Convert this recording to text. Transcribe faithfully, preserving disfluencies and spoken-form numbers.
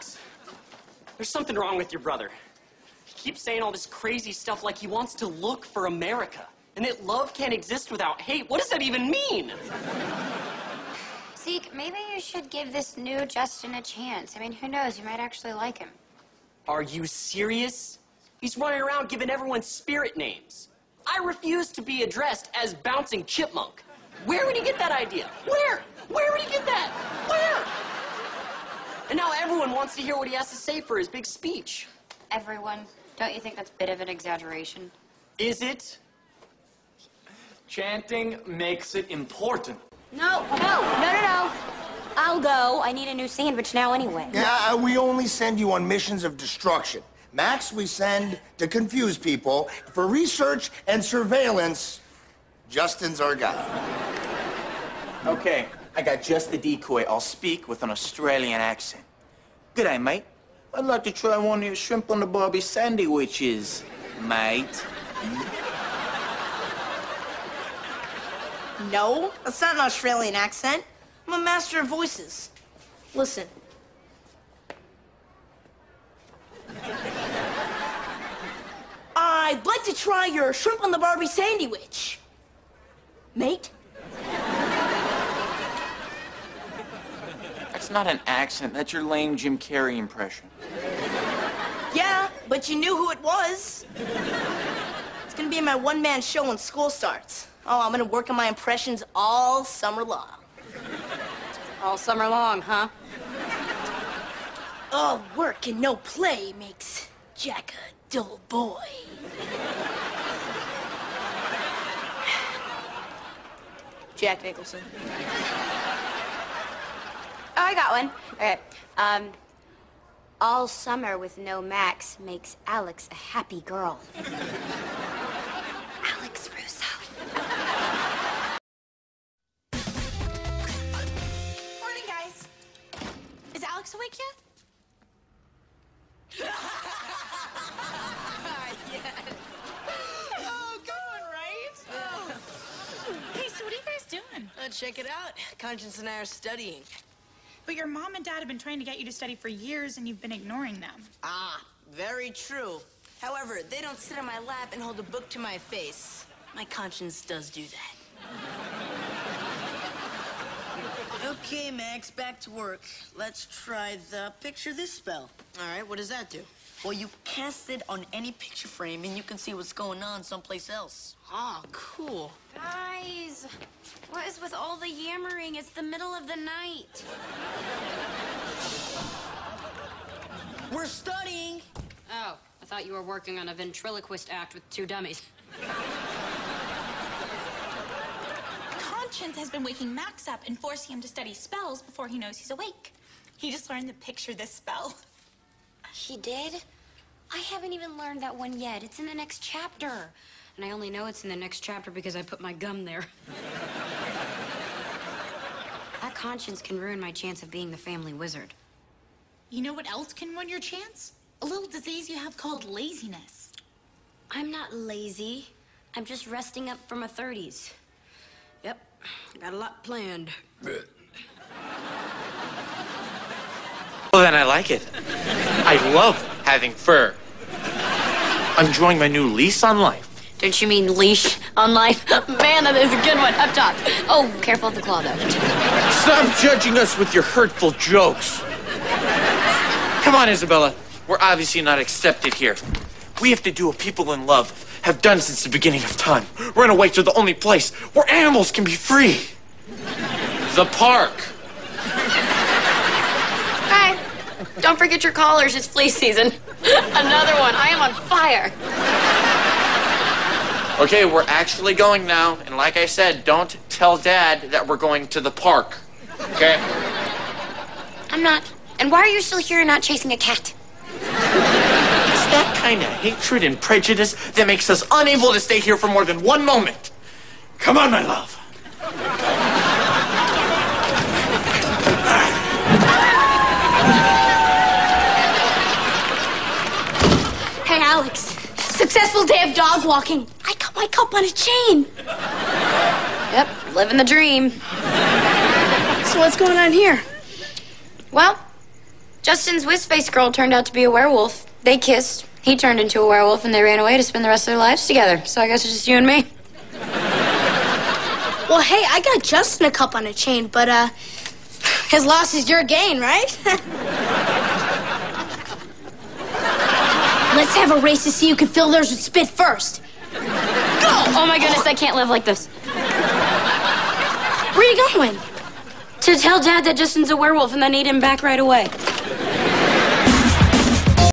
Alex, there's something wrong with your brother. He keeps saying all this crazy stuff like he wants to look for America, and that love can't exist without hate. What does that even mean? Zeke, maybe you should give this new Justin a chance. I mean, who knows? You might actually like him. Are you serious? He's running around giving everyone spirit names. I refuse to be addressed as Bouncing Chipmunk. Where would he get that idea? Where? Where would he get that? Where? And now everyone wants to hear what he has to say for his big speech. Everyone? Don't you think that's a bit of an exaggeration? Is it? Chanting makes it important. No, no, no, no, no. I'll go. I need a new sandwich now anyway. Yeah, we only send you on missions of destruction. Max, we send to confuse people. For research and surveillance, Justin's our guy. Okay, I got just the decoy. I'll speak with an Australian accent. G'day, mate. I'd like to try one of your shrimp on the Barbie sandwiches, mate. No, that's not an Australian accent. I'm a master of voices. Listen. I'd like to try your shrimp on the Barbie sandwich, mate. That's not an accent. That's your lame Jim Carrey impression. Yeah, but you knew who it was. It's gonna be in my one-man show when school starts. Oh, I'm gonna work on my impressions all summer long. All summer long, huh? All work and no play makes Jack a dull boy. Jack Nicholson. Oh, I got one. Okay. Um, all summer with no Max makes Alex a happy girl. Alex Russo. Morning, guys. Is Alex awake yet? Yes. Oh, good one, right? Oh. Hey, so what are you guys doing? Uh, check it out. Conscience and I are studying. But your mom and dad have been trying to get you to study for years, and you've been ignoring them. Ah, very true. However, they don't sit on my lap and hold a book to my face. My conscience does do that. Okay, Max, back to work. Let's try the picture this spell. All right, what does that do? Well, you cast it on any picture frame, and you can see what's going on someplace else. Ah, cool. Guys, what is with all the yammering? It's the middle of the night. We're studying. Oh, I thought you were working on a ventriloquist act with two dummies. Conscience has been waking Max up and forcing him to study spells before he knows he's awake. He just learned to picture this spell. He did? I haven't even learned that one yet. It's in the next chapter. And I only know it's in the next chapter because I put my gum there. That conscience can ruin my chance of being the family wizard. You know what else can ruin your chance? A little disease you have called laziness. I'm not lazy. I'm just resting up from my thirties. Yep, got a lot planned. Well, then I like it. I love having fur. I'm enjoying my new lease on life. Don't you mean leash on life? Man, that is a good one. Up top. Oh, careful of the claw, though. Stop judging us with your hurtful jokes. Come on, Isabella. We're obviously not accepted here. We have to do what people in love have done since the beginning of time. Run away to the only place where animals can be free. The park. Hi. Don't forget your collars. It's flea season. Another one. I am on fire. Okay, we're actually going now. And like I said, don't tell Dad that we're going to the park. Okay? I'm not. And why are you still here and not chasing a cat? It's that kind of hatred and prejudice that makes us unable to stay here for more than one moment. Come on, my love. Hey, Alex. Successful day of dog walking. I got my cup on a chain. Yep, living the dream. So what's going on here? Well, Justin's whiz-face girl turned out to be a werewolf. They kissed. He turned into a werewolf, and they ran away to spend the rest of their lives together. So I guess it's just you and me. Well, hey, I got Justin a cup on a chain, but, uh, his loss is your gain, right? Let's have a race to see who can fill theirs with spit first. Go! Oh, my goodness, I can't live like this. Where are you going? To tell Dad that Justin's a werewolf and I need him back right away.